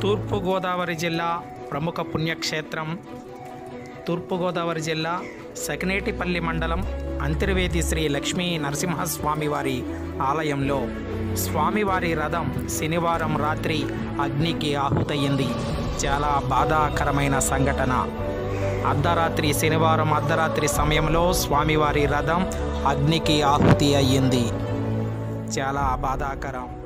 తూర్పుగోదావరి జిల్లా ప్రముఖ పుణ్యక్షేత్రం తూర్పుగోదావరి జిల్లా సకినేటిపల్లి మండలం అంతర్వేది శ్రీ లక్ష్మీ నరసింహస్వామి వారి ఆలయంలో స్వామివారి రథం శనివారం రాత్రి అగ్నికి ఆహుతయ్యింది. చాలా బాధాకరమైన సంఘటన. శనివారం అర్ధరాత్రి సమయంలో స్వామివారి రథం అగ్నికి ఆహుతి అయ్యింది. చాలా బాధాకరం.